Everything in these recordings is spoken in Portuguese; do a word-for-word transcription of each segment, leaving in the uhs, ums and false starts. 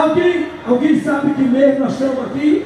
Alguém, alguém sabe que mês nós estamos aqui?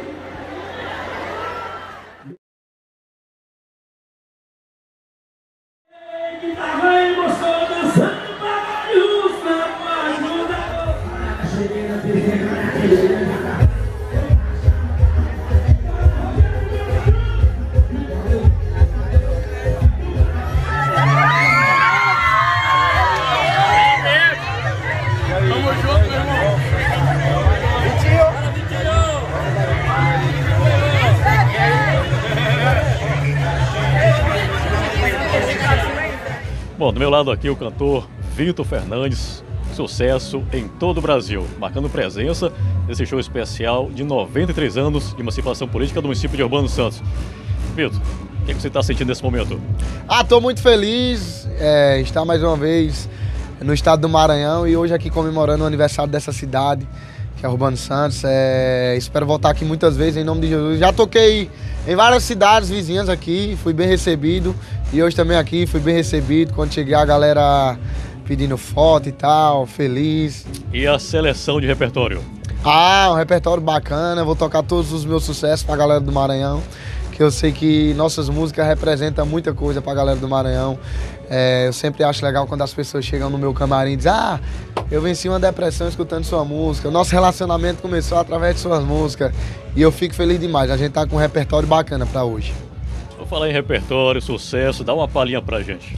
Bom, do meu lado aqui o cantor Vitor Fernandes, sucesso em todo o Brasil, marcando presença nesse show especial de noventa e três anos de emancipação política do município de Urbano dos Santos. Vitor, o que você está sentindo nesse momento? Ah, estou muito feliz é, estar mais uma vez no estado do Maranhão e hoje aqui comemorando o aniversário dessa cidade, que é Urbano dos Santos. É, espero voltar aqui muitas vezes, em nome de Jesus. Já toquei em várias cidades vizinhas aqui, fui bem recebido. E hoje também aqui fui bem recebido, quando cheguei a galera pedindo foto e tal, feliz. E a seleção de repertório? Ah, um repertório bacana, vou tocar todos os meus sucessos pra galera do Maranhão, que eu sei que nossas músicas representam muita coisa pra galera do Maranhão. É, eu sempre acho legal quando as pessoas chegam no meu camarim e dizem: ah, eu venci uma depressão escutando sua música, o nosso relacionamento começou através de suas músicas. E eu fico feliz demais, a gente tá com um repertório bacana pra hoje. Vou falar em repertório, sucesso, dá uma palhinha pra gente.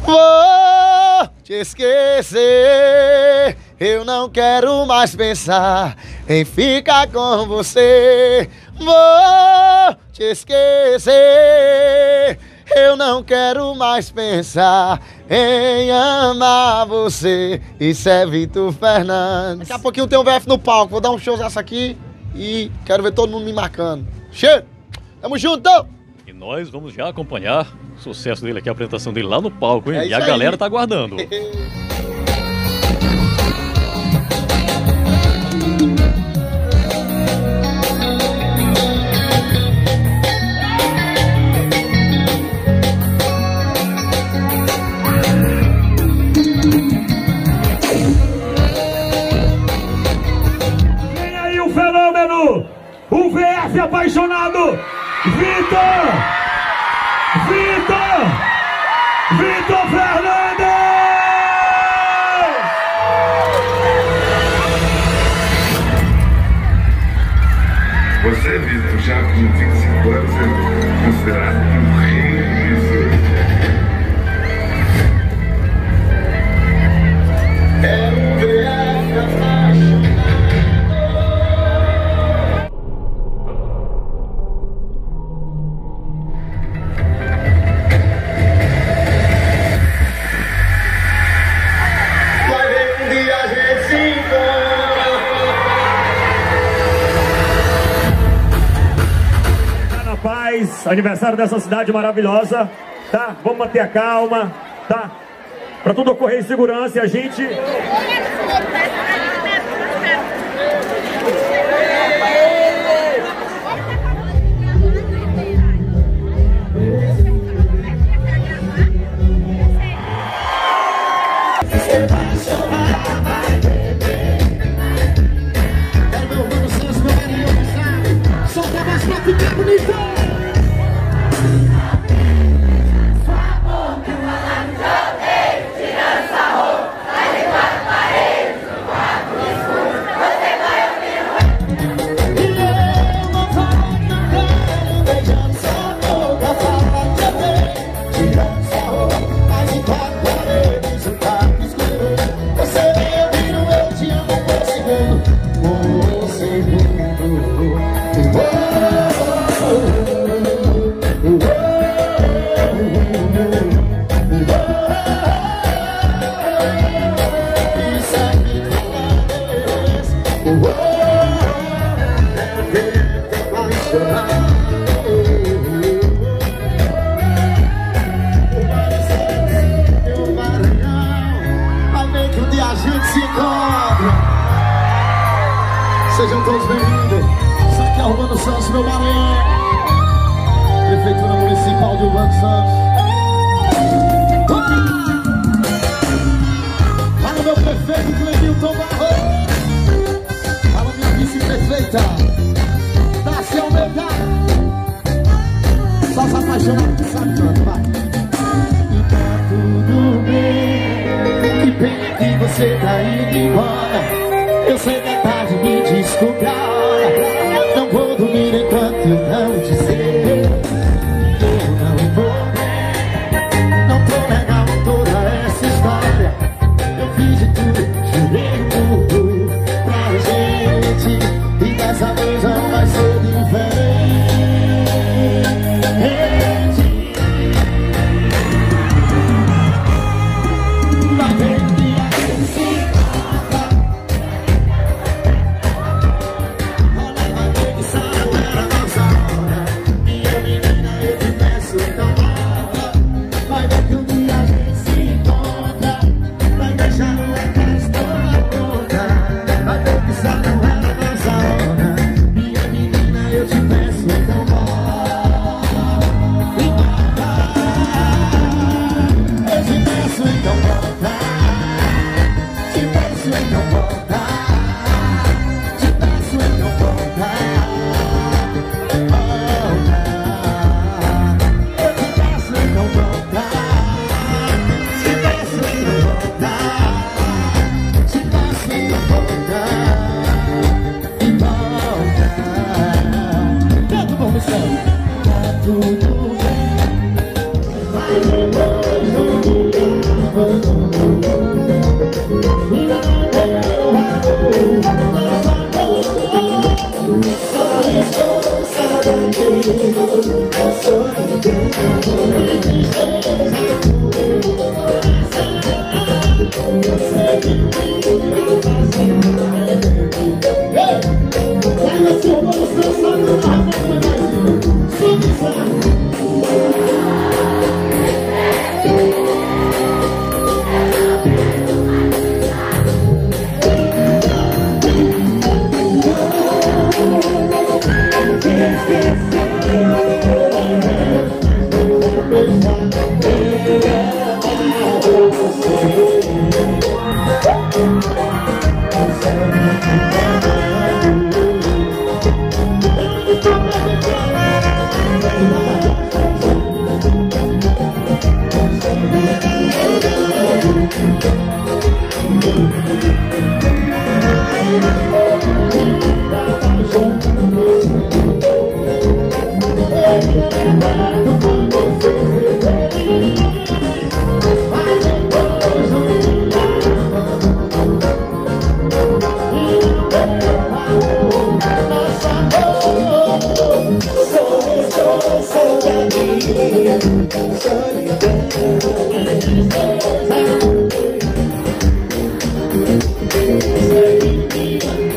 Vou te esquecer, eu não quero mais pensar em ficar com você. Vou te esquecer, eu não quero mais pensar em amar você. Isso é Vitor Fernandes. Daqui a pouquinho tem um V F no palco, vou dar um show dessa aqui e quero ver todo mundo me marcando. Cheio, tamo junto! E nós vamos já acompanhar o sucesso dele aqui, a apresentação dele lá no palco, hein? É E a aí. galera tá aguardando. Vem aí o fenômeno, o V F apaixonado, Vitor! Vitor! Vitor Fernandes! Você, Vitor, já com vinte e cinco anos, é considerado um rei disso. É um V F apaixonado. Paz, aniversário dessa cidade maravilhosa, tá? Vamos manter a calma, tá? Pra tudo ocorrer em segurança e a gente... Sejam todos bem-vindos. Isso aqui é Urbano dos Santos, meu Maranhão. Prefeitura Municipal de Urbano dos Santos. Fala, meu prefeito Clemilton Barros. Fala, Eita, nasceu meia. Só se apaixonar que sabe tanto, vai. E tá tudo bem. Que pena que você tá indo embora. Eu sei que é tarde, me desculpe a hora. Não vou dormir enquanto eu não dizer. Eu não vou. Não tô legal em toda essa história. Eu fiz de tudo, jurei tudo pra gente. E dessa vez não vai ser diferente. Lá vem o dia que se nota. Olha, vai ter que sair para nossa hora. Minha menina, eu te peço, então volta. Vai ver que um dia a gente se encontra. Vai deixar a casa toda pronta. Vai ter que sair para nossa hora. Minha menina, eu te peço, então volta. Eu te peço, então volta. Te peço, então volta. Te peço, então volta. Eu te peço, então volta. Te peço, então volta. Te peço, então volta. E volta. Canta, vamos, tá tudo bem. Vai depois do Solidão.